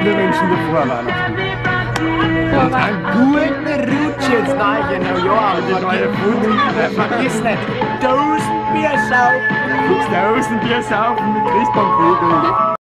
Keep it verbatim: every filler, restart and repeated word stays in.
wir wünschen dir frohe Weihnachten. Und einen guten Rutsch ins neue Neujahr. Die neue Fund. Vergiss nicht, tausend Bier saufen. Tausend Bier saufen mit Christbaumkugeln.